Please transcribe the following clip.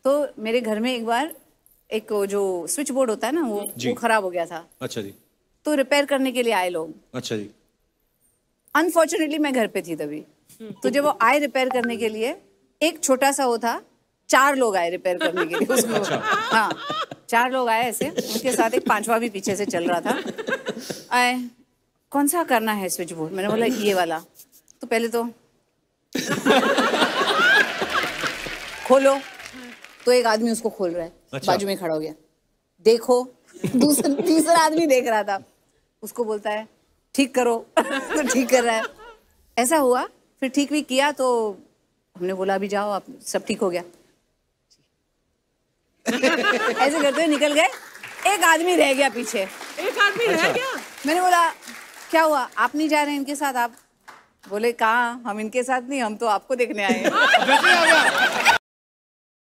तो मेरे घर में एक बार एक जो स्विच बोर्ड होता है ना वो खराब हो गया था। अच्छा जी। तो रिपेयर करने के लिए आए लोग। अच्छा जी। अनफॉर्चुनेटली मैं घर पे थी तभी। तो जब वो आए रिपेयर करने के लिए, एक छोटा सा वो था, 4 लोग आए रिपेयर करने के लिए उसको। अच्छा। हाँ 4 लोग आए ऐसे, उनके साथ एक 5वां भी पीछे से चल रहा था। आए, कौन सा करना है स्विच बोर्ड? मैंने बोला ये वाला। तो पहले तो खोलो, तो एक आदमी उसको खोल रहा है। अच्छा। बाजू में खड़ा हो गया, देखो। तीसरा आदमी देख रहा था, उसको बोलता है ठीक करो। तो ठीक कर रहा है। ऐसा हुआ, फिर ठीक भी किया तो हमने बोला अभी जाओ आप, सब ठीक हो गया। ऐसे करते हुए निकल गए, एक आदमी रह गया पीछे। एक आदमी रह गया। मैंने बोला क्या हुआ, आप नहीं जा रहे हैं इनके साथ? आप बोले कहाँ, हम इनके साथ नहीं, हम तो आपको देखने आए हैं।